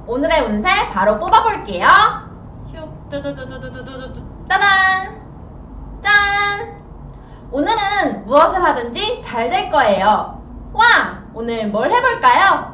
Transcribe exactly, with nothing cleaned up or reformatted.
오늘의 운세 바로 뽑아볼게요. 슉, 두두두두두두두, 따단! 짠! 오늘은 무엇을 하든지 잘 될 거예요. 와! 오늘 뭘 해볼까요?